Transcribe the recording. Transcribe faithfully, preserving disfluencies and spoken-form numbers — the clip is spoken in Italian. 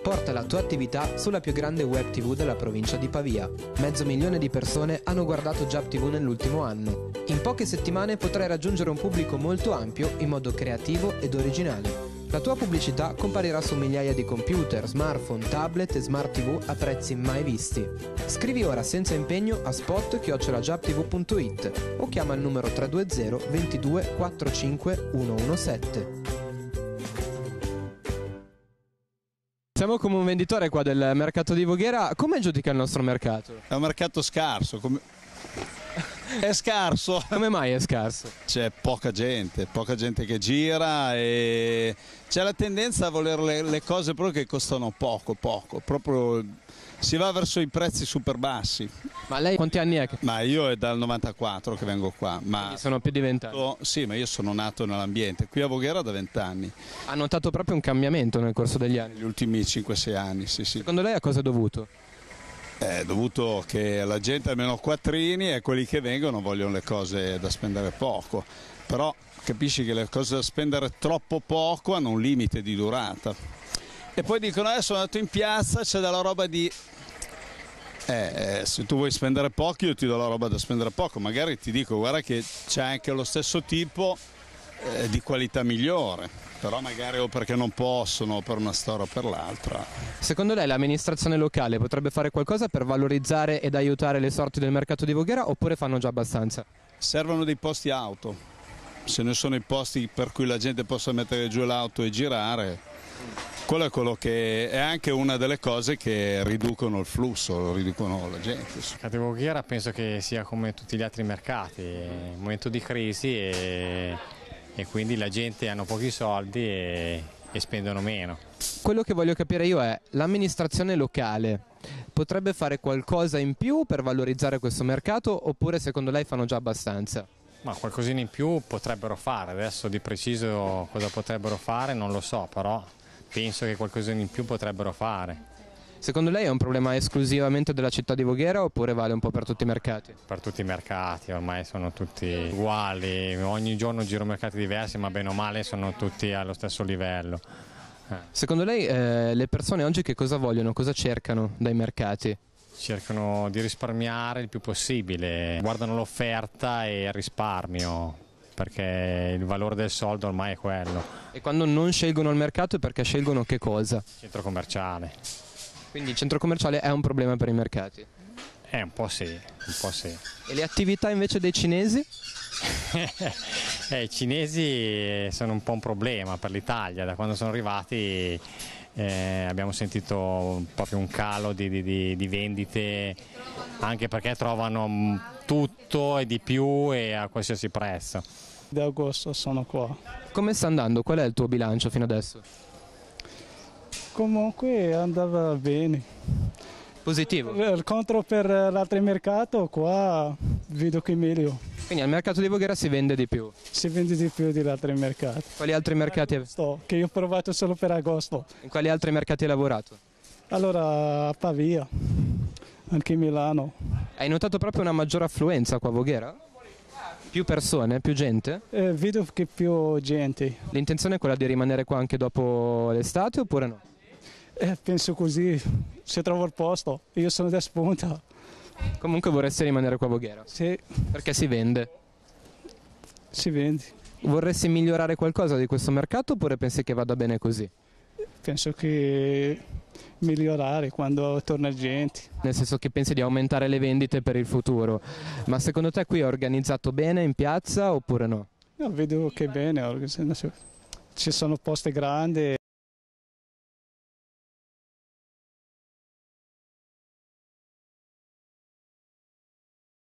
Porta la tua attività sulla più grande web tivù della provincia di Pavia. Mezzo milione di persone hanno guardato Giap tivù nell'ultimo anno. In poche settimane potrai raggiungere un pubblico molto ampio in modo creativo ed originale. La tua pubblicità comparirà su migliaia di computer, smartphone, tablet e smart tivù a prezzi mai visti. Scrivi ora senza impegno a spot chiocciola giap tivù punto it o chiama il numero tre due zero ventidue quarantacinque centodiciassette. Siamo come un venditore qua del mercato di Voghera. Come giudica il nostro mercato? È un mercato scarso. Come... È scarso. Come mai è scarso? C'è poca gente, poca gente che gira e c'è la tendenza a volere le, le cose proprio che costano poco, poco. Proprio si va verso i prezzi super bassi. Ma lei quanti anni è? Che... Ma io è dal novantaquattro che vengo qua. Ma Quindi sono più di vent'anni? Sì, ma io sono nato nell'ambiente. Qui a Voghera da vent'anni. Ha notato proprio un cambiamento nel corso degli anni? Negli ultimi cinque sei anni, sì, sì. Secondo lei a cosa è dovuto? È dovuto che la gente ha meno quattrini e quelli che vengono vogliono le cose da spendere poco, però capisci che le cose da spendere troppo poco hanno un limite di durata. E poi dicono adesso sono andato in piazza, c'è della roba di... Eh, eh, se tu vuoi spendere poco io ti do la roba da spendere poco, magari ti dico guarda che c'è anche lo stesso tipo eh, di qualità migliore. Però magari o perché non possono, o per una storia o per l'altra. Secondo lei l'amministrazione locale potrebbe fare qualcosa per valorizzare ed aiutare le sorti del mercato di Voghera oppure fanno già abbastanza? Servono dei posti auto, se ne sono i posti per cui la gente possa mettere giù l'auto e girare, quello è quello che è anche una delle cose che riducono il flusso, riducono la gente. Il mercato di Voghera penso che sia come tutti gli altri mercati, è un momento di crisi e... e quindi la gente hanno pochi soldi e, e spendono meno. Quello che voglio capire io è, l'amministrazione locale potrebbe fare qualcosa in più per valorizzare questo mercato oppure secondo lei fanno già abbastanza? Ma qualcosina in più potrebbero fare, adesso di preciso cosa potrebbero fare non lo so, però penso che qualcosina in più potrebbero fare. Secondo lei è un problema esclusivamente della città di Voghera oppure vale un po' per tutti i mercati? Per tutti i mercati, ormai sono tutti uguali, ogni giorno giro mercati diversi ma bene o male sono tutti allo stesso livello. Eh. Secondo lei eh, le persone oggi che cosa vogliono, cosa cercano dai mercati? Cercano di risparmiare il più possibile, guardano l'offerta e il risparmio perché il valore del soldo ormai è quello. E quando non scelgono il mercato è perché scelgono che cosa? Centro commerciale. Quindi il centro commerciale è un problema per i mercati? Eh, un po' sì, un po' sì. E le attività invece dei cinesi? eh, I cinesi sono un po' un problema per l'Italia, da quando sono arrivati eh, abbiamo sentito proprio un calo di, di, di vendite, anche perché trovano tutto e di più e a qualsiasi prezzo. Da agosto sono qua. Come sta andando? Qual è il tuo bilancio fino adesso? Comunque andava bene. Positivo? Il contro per l'altro mercato qua vedo che è meglio. Quindi al mercato di Voghera si vende di più? Si vende di più di altri mercati. Quali altri mercati? Agosto, che io ho provato solo per agosto. In quali altri mercati hai lavorato? Allora a Pavia, anche a Milano. Hai notato proprio una maggiore affluenza qua a Voghera? Più persone, più gente? Eh, vedo che più gente. L'intenzione è quella di rimanere qua anche dopo l'estate oppure no? Eh, penso così, se trovo il posto, io sono da spunta. Comunque vorresti rimanere qua a Voghera? Sì. Perché si vende? Si vende. Vorresti migliorare qualcosa di questo mercato oppure pensi che vada bene così? Penso che migliorare quando torna gente. Nel senso che pensi di aumentare le vendite per il futuro, ma secondo te qui è organizzato bene in piazza oppure no? No, vedo che bene, ci sono posti grandi.